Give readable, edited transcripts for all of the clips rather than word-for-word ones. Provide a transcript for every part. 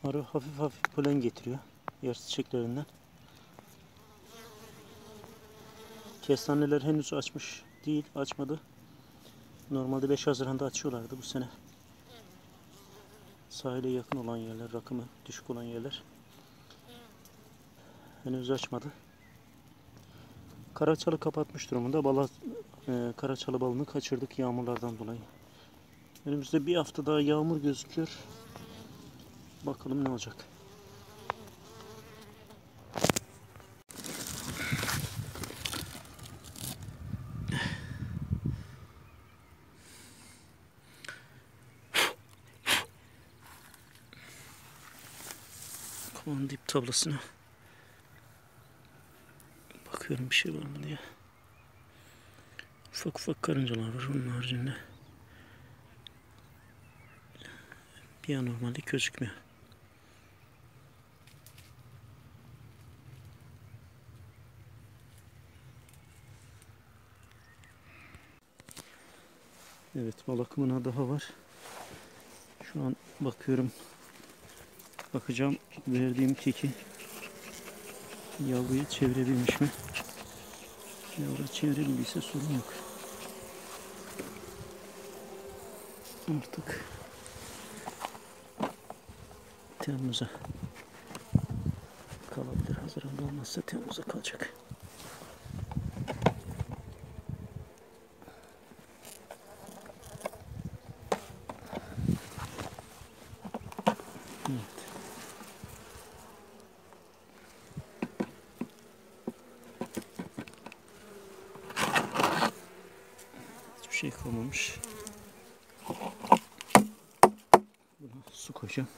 Arı hafif hafif polen getiriyor yer çiçeklerinden. Kestaneler henüz açmış değil, açmadı. Normalde 5 Haziran'da açıyorlardı bu sene. Sahile yakın olan yerler, rakımı düşük olan yerler henüz açmadı. Karaçalı kapatmış durumunda. Karaçalı balını kaçırdık yağmurlardan dolayı. Önümüzde bir hafta daha yağmur gözüküyor. Bakalım ne olacak. Kovan dip tablasına bakıyorum bir şey var mı diye. Ufak ufak karıncalar var onun haricinde. Bir anormallik gözükmüyor. Evet, bal akımına daha var. Şu an bakıyorum. Bakacağım verdiğim teki yavruyu çevirebilmiş mi? Yavru çevirebildiyse sorun yok. Artık Temmuz'a kalabilir. Haziran'da olmazsa Temmuz'a kalacak. Evet. Hiçbir şey kalmamış. Buna su koyacağım.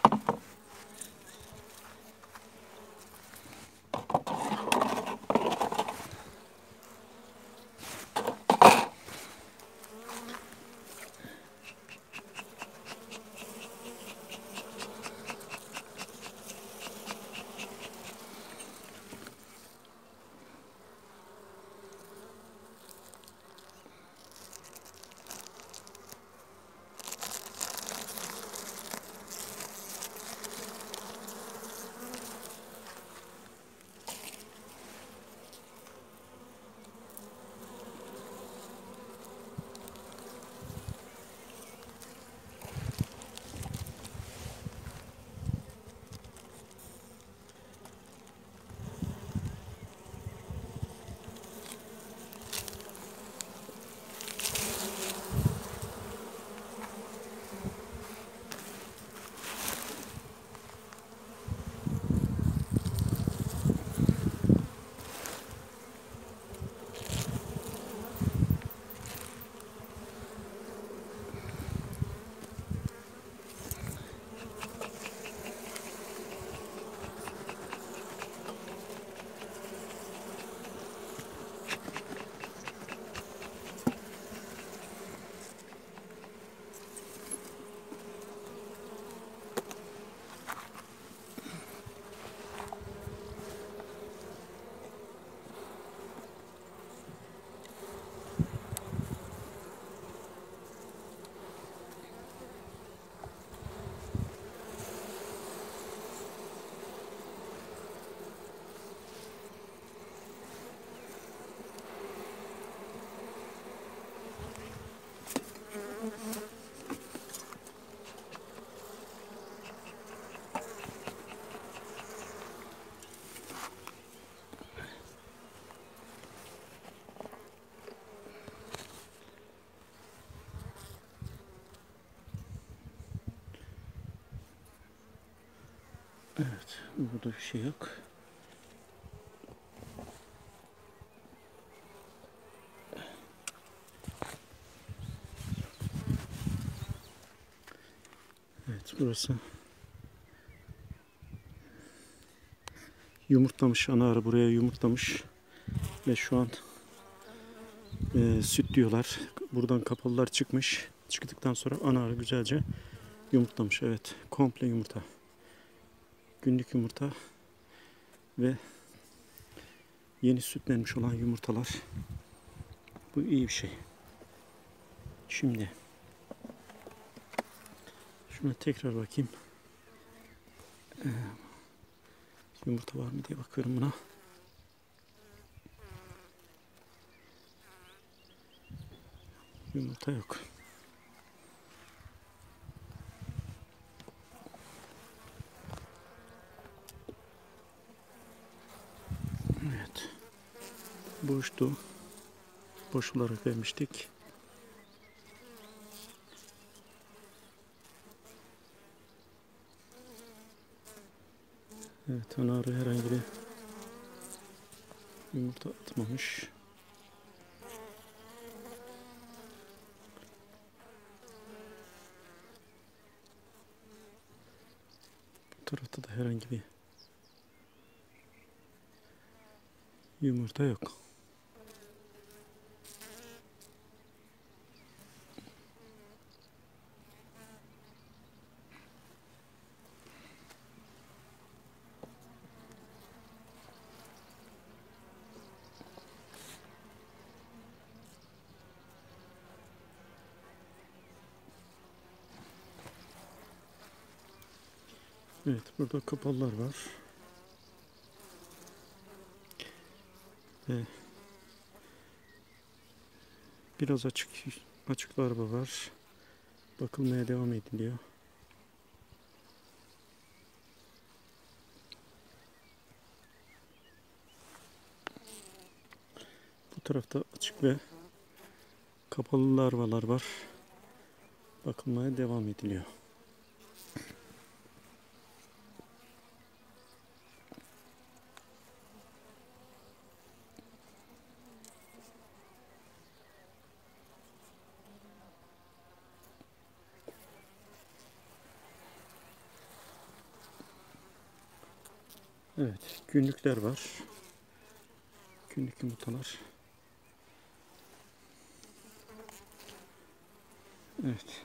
Evet, burada bir şey yok. Evet, burası yumurtlamış. Ana arı buraya yumurtlamış. Ve şu an süt diyorlar. Buradan kapalılar çıkmış. Çıktıktan sonra ana arı güzelce yumurtlamış. Evet, komple yumurta. Günlük yumurta ve yeni sütlenmiş olan yumurtalar. Bu iyi bir şey. Şimdi şuna tekrar bakayım. Yumurta var mı diye bakıyorum buna. Yumurta yok. Evet. Boştu. Boş olarak vermiştik. Evet, ana arı herhangi bir yumurta atmamış. Bu tarafta da herhangi bir yumurta yok. Evet, burada kapalılar var. Ve biraz açık larva var. Bakılmaya devam ediliyor. Bu tarafta açık ve kapalı larvalar var. Bakılmaya devam ediliyor. Evet, günlükler var. Günlük yumurtalar. Evet.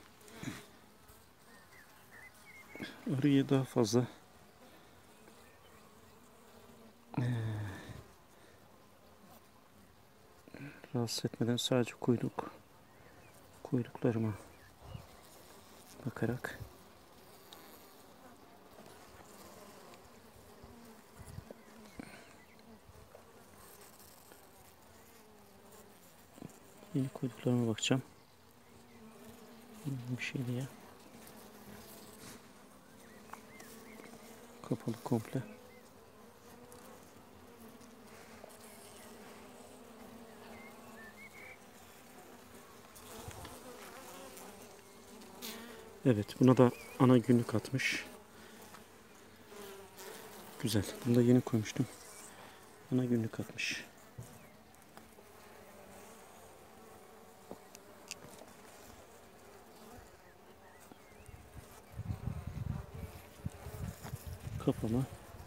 Arıyı daha fazla rahatsız etmeden sadece kuyruklarıma bakarak yeni kuyruklarıma bakacağım. Bir şey diye. Kapalı komple. Evet, buna da ana günlük atmış. Güzel. Bunu da yeni koymuştum. Ana günlük atmış. Kapama.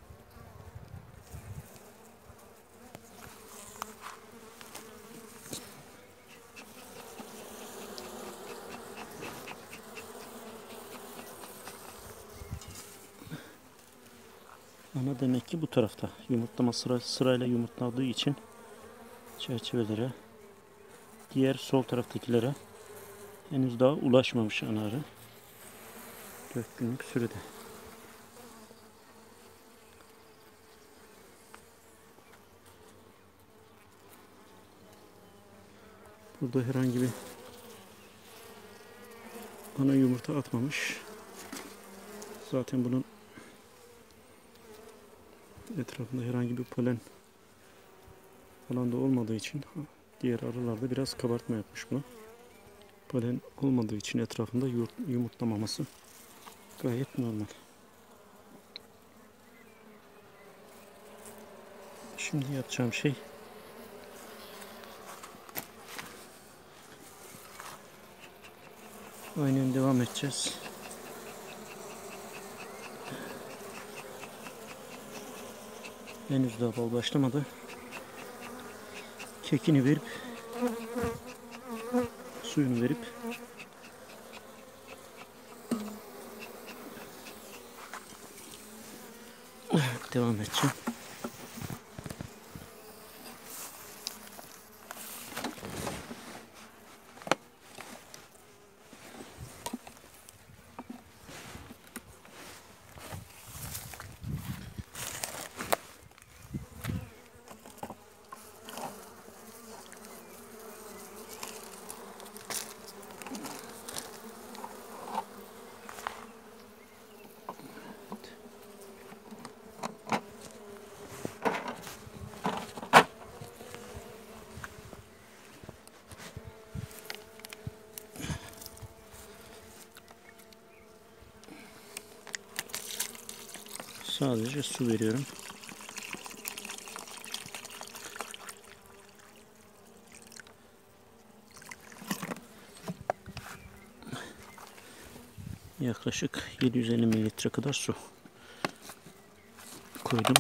Ana demek ki bu tarafta. Yumurtlama sırayla yumurtladığı için çerçevelere, diğer sol taraftakilere henüz daha ulaşmamış ana arı. 4 günlük sürede. Burada herhangi bir ana yumurta atmamış. Zaten bunun etrafında herhangi bir polen falan da olmadığı için diğer arılarda biraz kabartma yapmış bunu. Polen olmadığı için etrafında yumurtlamaması gayet normal. Şimdi yapacağım şey aynen devam edeceğiz. Henüz daha bal başlamadı. Kekini verip suyunu verip devam edeceğim. Sadece su veriyorum. Yaklaşık 750 mililitre kadar su koydum.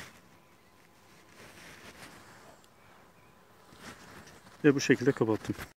Ve bu şekilde kapattım.